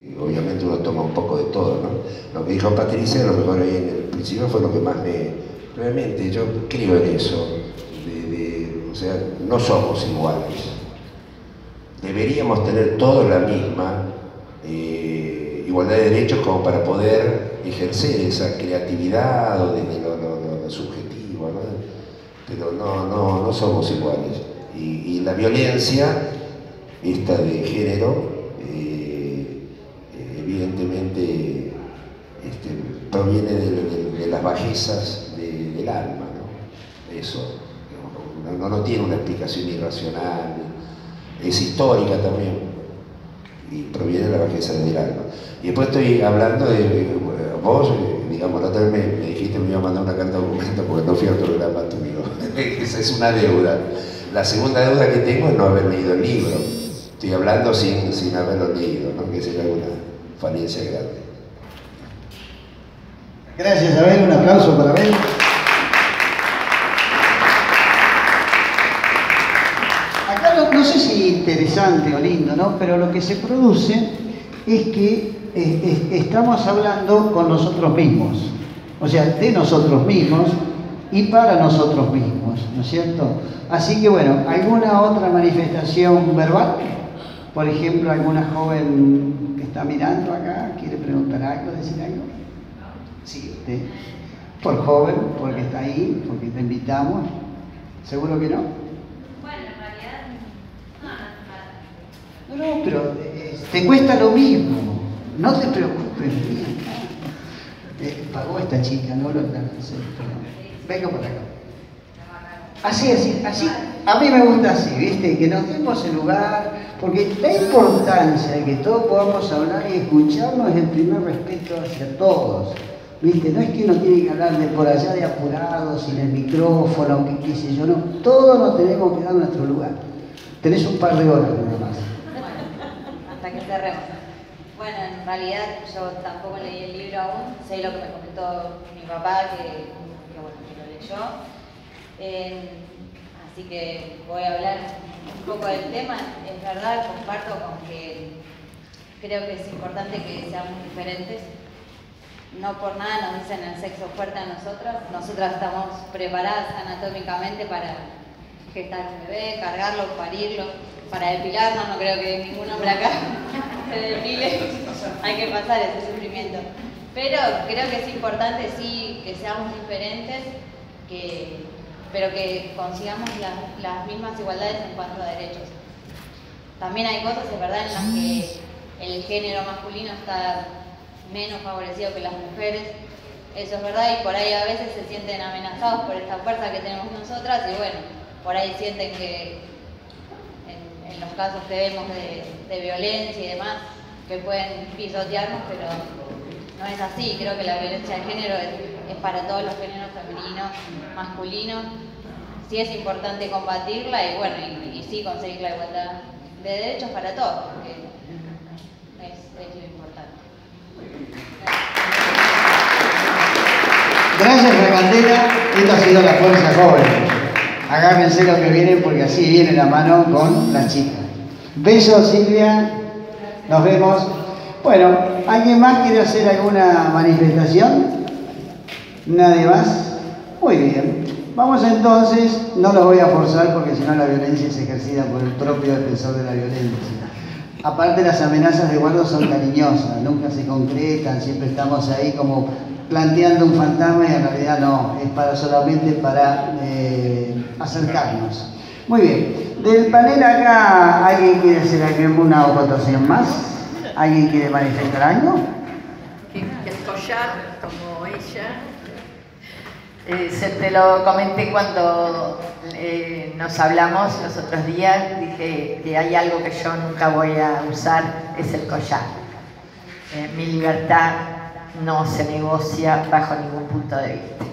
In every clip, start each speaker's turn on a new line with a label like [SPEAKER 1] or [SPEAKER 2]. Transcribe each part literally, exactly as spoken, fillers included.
[SPEAKER 1] Obviamente uno toma un poco de todo, ¿no? Lo que dijo Patricia, a lo mejor ahí en el principio fue lo que más me... Realmente yo creo en eso, de, de, o sea, no somos iguales. Deberíamos tener todos la misma eh, igualdad de derechos como para poder ejercer esa creatividad o desde lo, lo, lo, lo subjetivo, ¿no? Pero no, no, no somos iguales. Y, y la violencia, esta de género, evidentemente este, proviene de, de, de las bajezas de, del alma, ¿no? Eso no, no, no tiene una explicación irracional, es histórica también y proviene de la bajeza del alma. Y después estoy hablando de vos, digamos, la otra vez me, me dijiste que me iba a mandar una carta de documento porque no fui al programa tuyo. Esa es una deuda. La segunda deuda que tengo es no haber leído el libro. Estoy hablando sin, sin haberlo leído, ¿no? Que sería una falencia grande.
[SPEAKER 2] Gracias, Abel. Un aplauso para Abel. Acá no, no sé si interesante o lindo, ¿no? Pero lo que se produce es que eh, eh, estamos hablando con nosotros mismos. O sea, de nosotros mismos y para nosotros mismos, ¿no es cierto? Así que bueno, ¿alguna otra manifestación verbal? Por ejemplo, alguna joven que está mirando acá, ¿quiere preguntar algo, decir algo? Sí, usted. Por joven, porque está ahí, porque te invitamos. ¿Seguro que no?
[SPEAKER 3] Bueno, en realidad, no, no, no.
[SPEAKER 2] No, no, pero eh, te cuesta lo mismo. No te preocupes, mira. Eh, pagó esta chica, no lo no, venga por acá. Así, así, así. A mí me gusta así, ¿viste? Que nos demos el lugar, porque la importancia de que todos podamos hablar y escucharnos es el primer respeto hacia todos, ¿viste? No es que uno tiene que hablar de por allá de apurado, sin el micrófono, que qué sé yo, no. Todos nos tenemos que dar nuestro lugar. Tenés un par de horas nada más.
[SPEAKER 3] Hasta que cerremos. Bueno, en realidad yo tampoco leí el libro aún, sé lo que me comentó mi papá, que, que, bueno, que lo leyó. Eh, así que voy a hablar un poco del tema. Es verdad, comparto con que creo que es importante que seamos diferentes. No por nada nos dicen el sexo fuerte a nosotras. Nosotras estamos preparadas anatómicamente para gestar un bebé, cargarlo, parirlo, para depilarnos. No creo que ningún hombre acá se depile. Hay que pasar ese sufrimiento. Pero creo que es importante sí que seamos diferentes, que pero que consigamos las, las mismas igualdades en cuanto a derechos. También hay cosas, es verdad, en las que el género masculino está menos favorecido que las mujeres. Eso es verdad, y por ahí a veces se sienten amenazados por esta fuerza que tenemos nosotras, y bueno, por ahí sienten que en, en los casos que vemos de, de violencia y demás, que pueden pisotearnos, pero no es así. Creo que la violencia de género es, es para todos los géneros, femeninos, masculinos. Sí es importante combatirla y bueno, y, y sí conseguir la igualdad de derechos para todos, porque es, es lo importante.
[SPEAKER 2] Gracias, Recandela. Esta ha sido la fuerza joven. Agárrense lo que viene porque así viene la mano con las chicas. Besos, Silvia. Nos vemos. Bueno, ¿alguien más quiere hacer alguna manifestación? ¿Nadie más? Muy bien. Vamos entonces, no los voy a forzar porque si no la violencia es ejercida por el propio defensor de la violencia. Aparte las amenazas de guardo son cariñosas, nunca se concretan, siempre estamos ahí como planteando un fantasma y en realidad no, es para solamente para eh, acercarnos. Muy bien, del panel acá, ¿alguien quiere hacer alguna votación más? ¿Alguien quiere manifestar algo?
[SPEAKER 4] El collar, como ella, eh, se te lo comenté cuando eh, nos hablamos los otros días, dije que hay algo que yo nunca voy a usar, es el collar. Eh, mi libertad no se negocia bajo ningún punto de vista.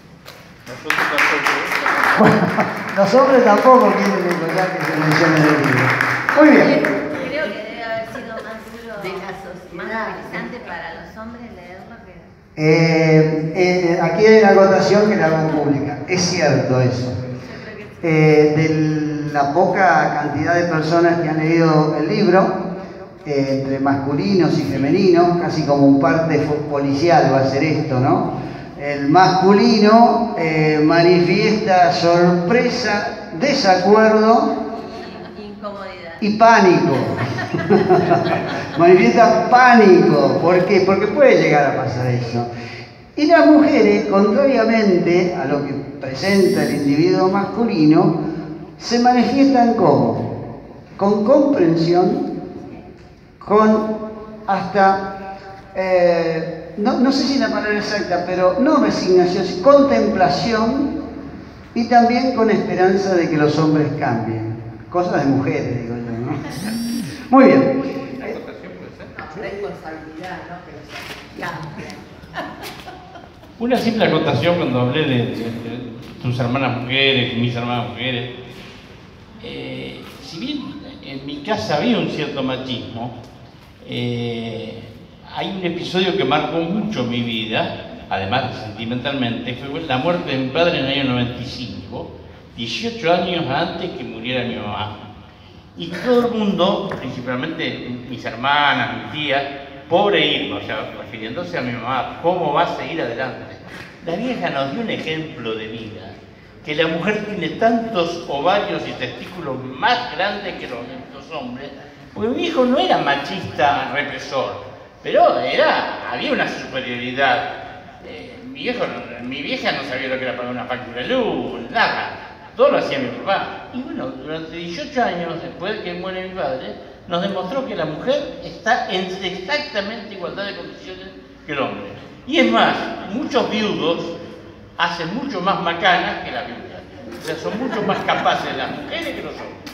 [SPEAKER 2] Bueno, los hombres tampoco quieren el collar que se menciona en el libro. Muy bien.
[SPEAKER 5] Creo que debe haber sido más duro, de la sociedad, más interesante para los hombres leerlo que...
[SPEAKER 2] Eh, eh, aquí hay una acotación que la hago pública. Es cierto eso. Eh, de la poca cantidad de personas que han leído el libro, eh, entre masculinos y femeninos, casi como un parte policial va a ser esto, ¿no? El masculino eh, manifiesta sorpresa, desacuerdo
[SPEAKER 5] incomodidad
[SPEAKER 2] y pánico. Manifiesta pánico. ¿Por qué? Porque puede llegar a pasar eso. Y las mujeres, contrariamente a lo que presenta el individuo masculino, se manifiestan como con comprensión, con hasta, eh, no, no sé si la palabra exacta, pero no resignación, sino contemplación, y también con esperanza de que los hombres cambien. Cosas de mujeres, digo yo, ¿no? Muy bien.
[SPEAKER 4] Responsabilidad, ¿no? Que los cambien.
[SPEAKER 6] Una simple acotación cuando hablé de, de, de tus hermanas mujeres, mis hermanas mujeres. Eh, si bien en mi casa había un cierto machismo, eh, hay un episodio que marcó mucho mi vida, además de sentimentalmente, fue la muerte de mi padre en el año noventa y cinco, dieciocho años antes que muriera mi mamá. Y todo el mundo, principalmente mis hermanas, mis tías, pobre Irma, o sea, refiriéndose a mi mamá, ¿cómo va a seguir adelante? La vieja nos dio un ejemplo de vida, que la mujer tiene tantos ovarios y testículos más grandes que los, los hombres, porque mi hijo no era machista represor, pero era, había una superioridad. Eh, mi, viejo, mi vieja no sabía lo que era pagar una factura de luz, nada, todo lo hacía mi papá. Y bueno, durante dieciocho años después de que muere mi padre, nos demostró que la mujer está en exactamente igualdad de condiciones que el hombre. Y es más, muchos viudos hacen mucho más macanas que las viudas. O sea, son mucho más capaces las mujeres que los hombres.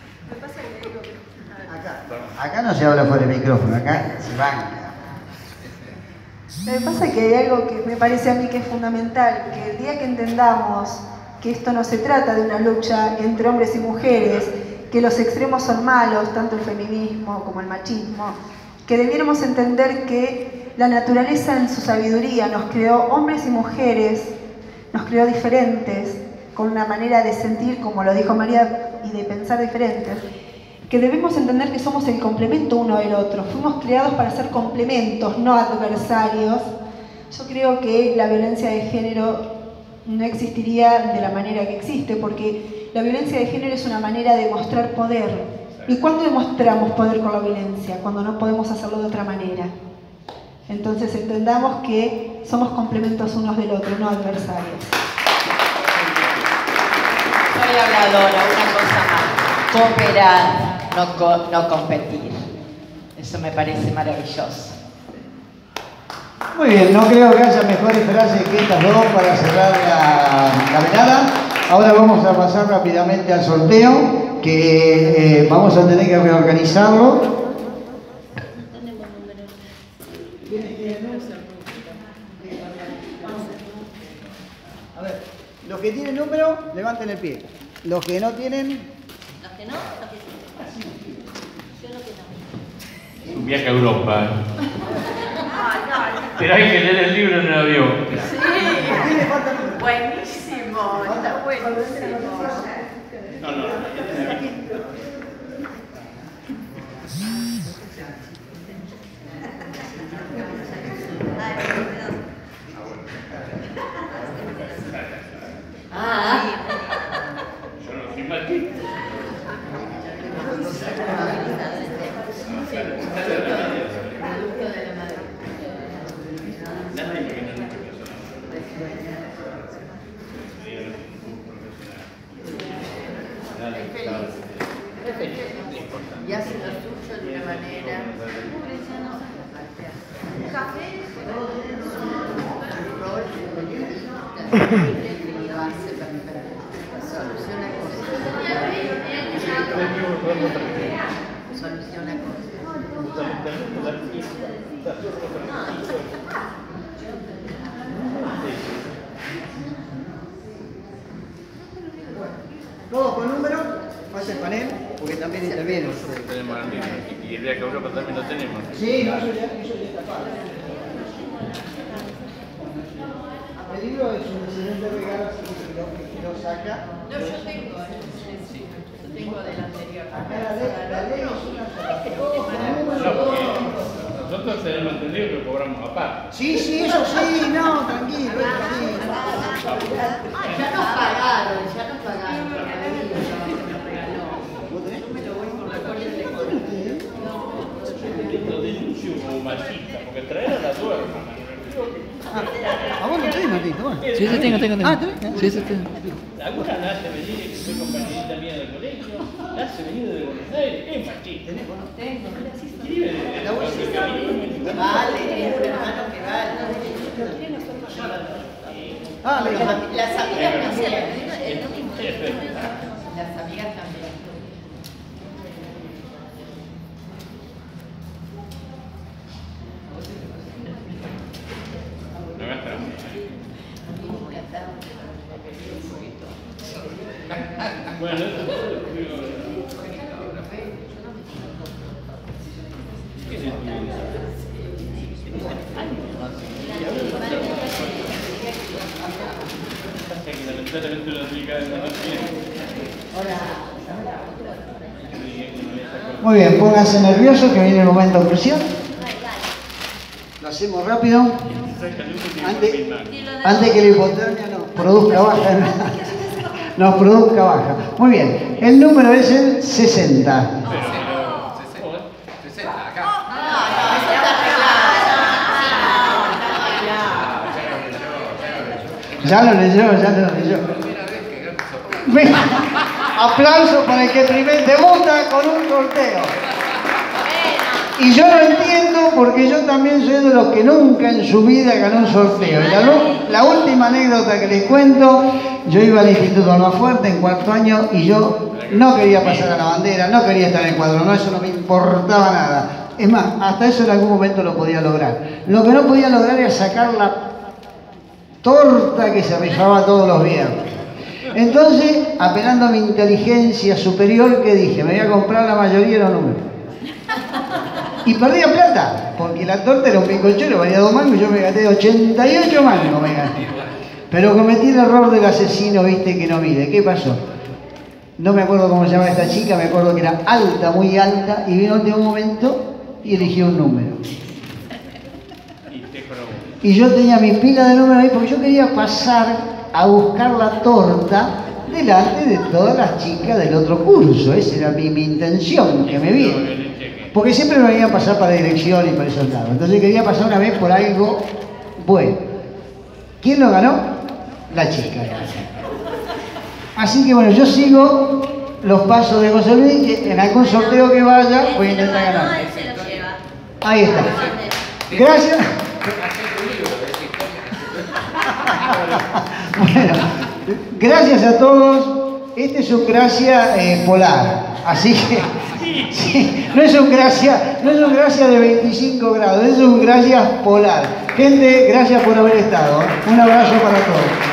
[SPEAKER 2] Acá, acá no se habla fuera del micrófono, acá se banca.
[SPEAKER 7] Me pasa que hay algo que me parece a mí que es fundamental, que el día que entendamos que esto no se trata de una lucha entre hombres y mujeres, que los extremos son malos, tanto el feminismo como el machismo, que debiéramos entender que la naturaleza en su sabiduría nos creó hombres y mujeres, nos creó diferentes, con una manera de sentir, como lo dijo María, y de pensar diferentes, que debemos entender que somos el complemento uno del otro. Fuimos creados para ser complementos, no adversarios. Yo creo que la violencia de género no existiría de la manera que existe, porque la violencia de género es una manera de mostrar poder. ¿Y cuándo demostramos poder con la violencia? Cuando no podemos hacerlo de otra manera. Entonces entendamos que somos complementos unos del otro, no adversarios.
[SPEAKER 4] Soy habladora, una cosa más. Cooperar, no, co no competir. Eso me parece maravilloso.
[SPEAKER 2] Muy bien, no creo que haya mejores frases que estas dos para cerrar la, la velada. Ahora vamos a pasar rápidamente al sorteo, que eh, vamos a tener que reorganizarlo. A ver, los que tienen número, levanten el pie. Los que no tienen...
[SPEAKER 5] Los que no, los que sí. Yo lo que no.
[SPEAKER 6] Es un viaje a Europa. ¿eh? Pero hay que leer el libro en el avión.
[SPEAKER 4] Sí, buenísimo, está buenísimo.
[SPEAKER 6] No, no.
[SPEAKER 4] Ah,
[SPEAKER 6] Yo no soy machista.
[SPEAKER 4] y hace lo suyo de una manera. Café, lo hace perfecto. Soluciona cosas. Soluciona
[SPEAKER 2] ¿Todos con número? Pasa el panel, porque también interviene.
[SPEAKER 6] Tenemos el libro. Y el viaje a Europa también lo tenemos.
[SPEAKER 2] Sí, no, eso ya, eso ya está pago. El libro es un excelente regalo, así que si lo, si lo saca.
[SPEAKER 4] No, yo tengo. Sí, yo tengo.
[SPEAKER 6] Nosotros tenemos entendido que cobramos aparte.
[SPEAKER 2] Sí, sí, eso sí, no, tranquilo, tranquilo.
[SPEAKER 4] Ya nos pagaron, ya nos pagaron.
[SPEAKER 6] Lo denuncio como machista, porque traer a la duerma.
[SPEAKER 2] ¿A vos lo tenés, Martito?
[SPEAKER 8] Sí, sí, tengo, tengo, tengo.
[SPEAKER 2] Ah, ¿tenés?
[SPEAKER 8] Sí, sí, tengo.
[SPEAKER 6] Alguna la hace venir, que soy compañerita mía del colegio, la hace venir de Buenos Aires, es machista. Escribe de
[SPEAKER 4] Vale, es un hermano que vale.
[SPEAKER 2] Ah, mira.
[SPEAKER 4] Las amigas también. Las amigas también.
[SPEAKER 6] No gastamos. Bueno, eso ¿qué es esto? Pasa que lamentablemente una amiga no lo tiene.
[SPEAKER 2] Muy bien, pónganse nerviosos que viene el momento crucial. Lo hacemos rápido. Antes, antes que la hipotermia nos produzca baja. Nos produzca baja. Muy bien, el número es el sesenta. Ya lo leyó, ya lo leyó. Bien. Aplauso para el que primer debuta con un sorteo. Y yo lo entiendo porque yo también soy de los que nunca en su vida ganó un sorteo. Y la, la última anécdota que les cuento, yo iba al Instituto Almafuerte en cuarto año y yo no quería pasar a la bandera, no quería estar en el cuadro, no, eso no me importaba nada. Es más, hasta eso en algún momento lo podía lograr. Lo que no podía lograr era sacar la torta que se rifaba todos los viernes. Entonces, apelando a mi inteligencia superior, ¿qué dije? Me voy a comprar la mayoría de los números. Y perdía plata, porque la torta era un bizcochuelo, valía dos mangos y yo me gasté ochenta y ocho mangos, me gasté. Pero cometí el error del asesino, viste, que no mide. ¿Qué pasó? No me acuerdo cómo se llama esta chica, me acuerdo que era alta, muy alta, y vino de un momento y eligió un número. Y yo tenía mi pila de números ahí porque yo quería pasar a buscar la torta delante de todas las chicas del otro curso. Esa era mi, mi intención, que me viera. Porque siempre me venía a pasar para dirección y para esos lados. Entonces quería pasar una vez por algo bueno. ¿Quién lo ganó? La chica. Así que bueno, yo sigo los pasos de José Luis, que en algún sorteo que vaya voy a intentar ganar. Ahí está. Gracias. Bueno, gracias a todos. Este es un gracia eh, polar. Así que sí, no es un gracia, no es un gracia de veinticinco grados, es un gracia polar. Gente, gracias por haber estado. Un abrazo para todos.